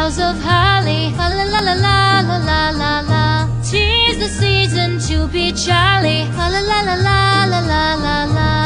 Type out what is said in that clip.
boughs of holly. Fa la la la la la la la la. 'Tis the season to be jolly. Fa la la la la la la la la.